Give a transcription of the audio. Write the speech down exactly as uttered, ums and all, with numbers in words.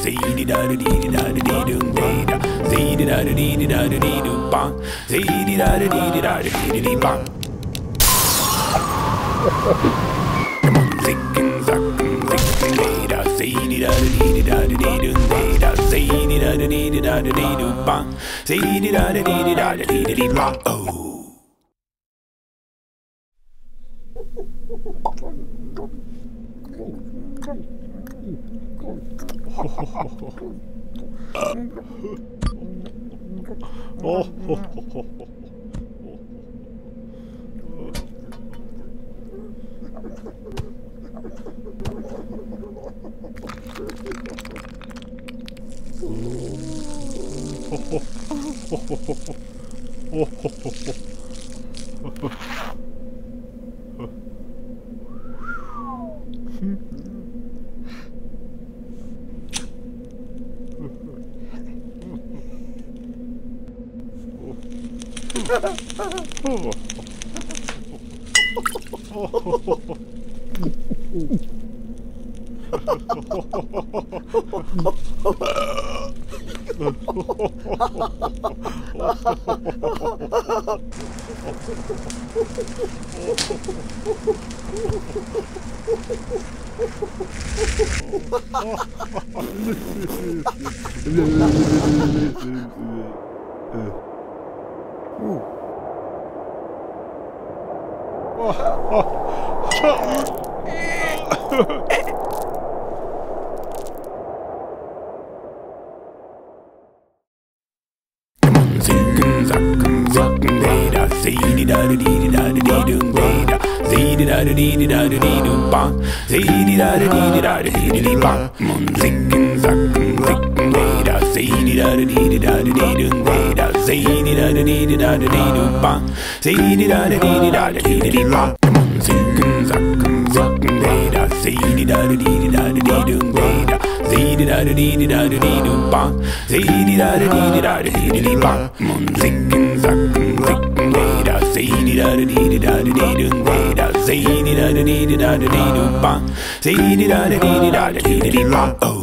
see di da di di da di do da see di da di di da di do bang see di da di di da di di bang. Come on, zickin' zackin' zickin' da see di da di di da di do da see di da di di da di do bang see di da di di da di di bang. Oh. Oh, oh, oh, oh, oh. Oh.